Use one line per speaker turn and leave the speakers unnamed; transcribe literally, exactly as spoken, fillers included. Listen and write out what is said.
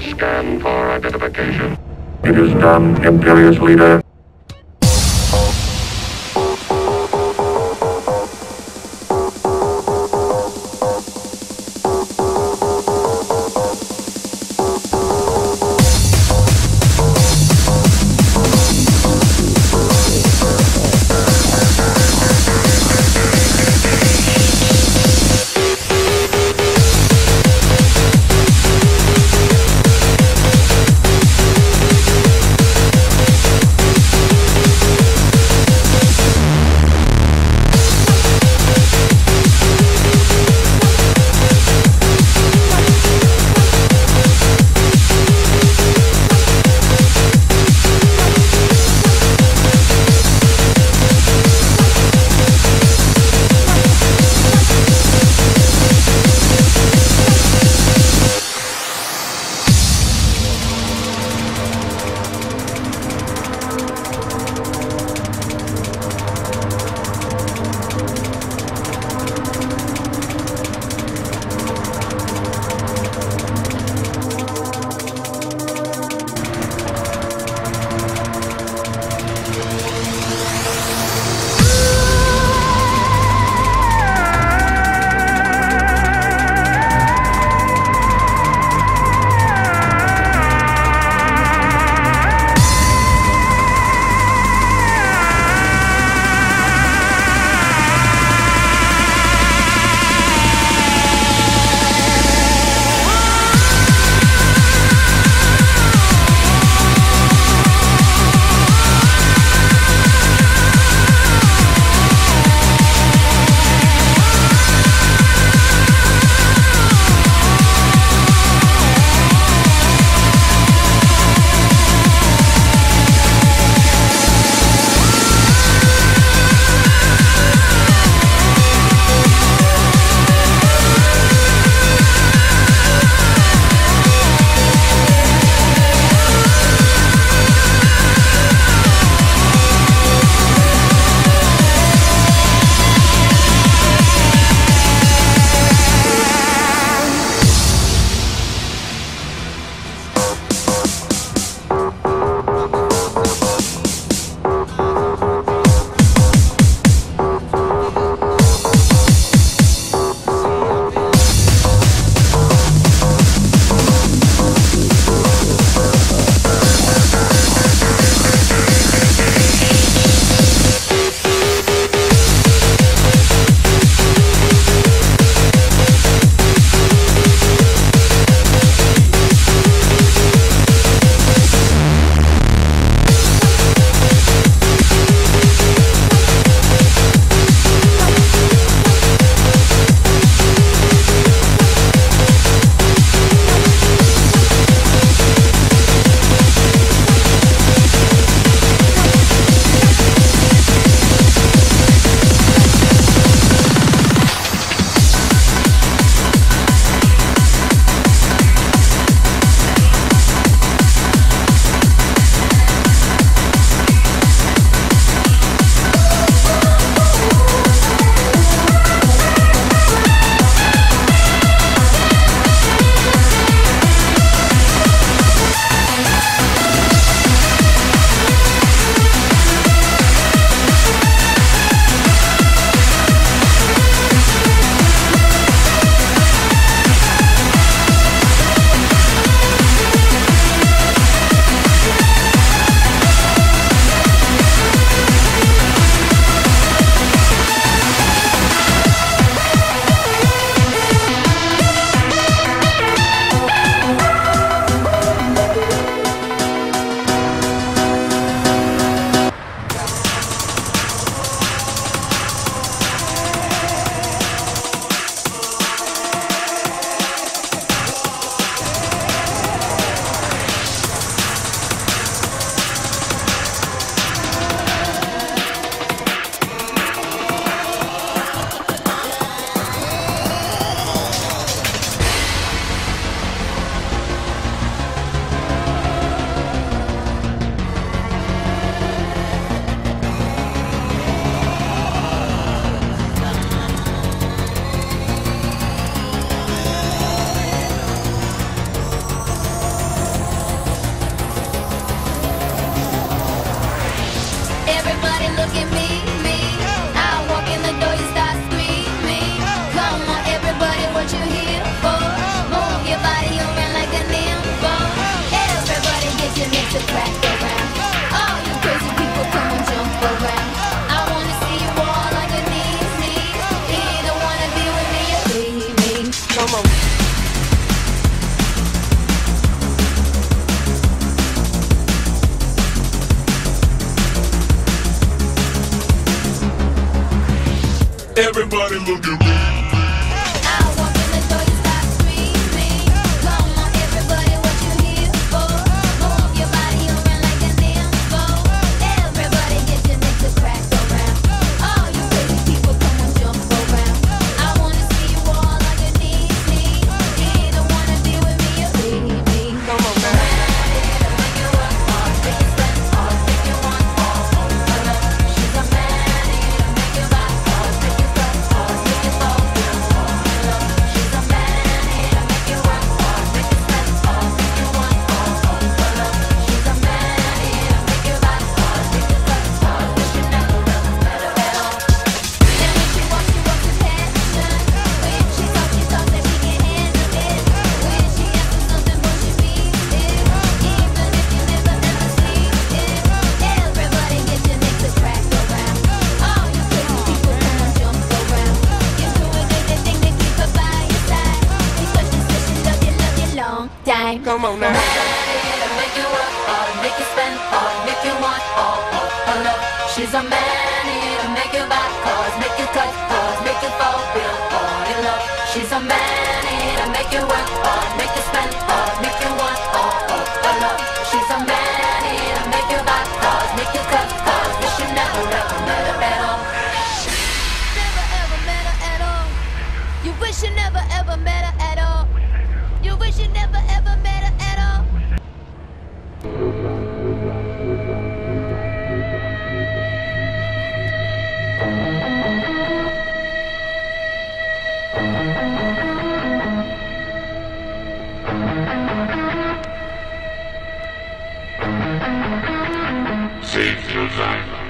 Scan for identification. It is done, Imperious Leader.
look at me, me. I walk in the door, you start screaming. Come on, everybody, what you here for? Move your body around like a nympho. Everybody get your necks to crack around. All you crazy people, come on, jump around. I wanna see you all on your knees, knees. You either wanna be with me or leave me. Come on.
Everybody look at me.
I walk in the door, you start screaming. Come on, everybody, what you here for? Move your body around like a nympho. Everybody get your neck to crack around. All you crazy people, come on, jump around. I wanna see you all on your knees, knees. You either wanna be with me or leave me. Come on, man. Make you work hard, make you spend hard, make you want more, more love. She's a man, it'll make you buy hard, make you cut hard, make you fall real hard. She's a man, it'll make you work hard, make you spend hard, make you want more, more love. She's a man, it'll make you buy hard, make you cut hard, wish you never ever met her at all. And when she walks, she walks with passion. When she talks, she talks that she can handle it. When she asks for something, boy, she means it. Even if you never ever see it. Everybody get your neck to crack around. All you crazy people, come on, jump around. You do anything to keep her by your side. Because she said she love you, love you long time.
Come on now.
It'll make you work hard, make you spend hard, make you want all her love. She's a man, it'll make you buy cars, make you cut cars, make you fall real hard in love. She's a man, it'll make you work hard, make you spend hard, make you want all her love. She's a man, it'll make you buy cars, make you cut cars, wish you never ever met her at all. Never ever met her at all. You wish you never ever met her at all. You wish you never ever met her at all.
Save your life.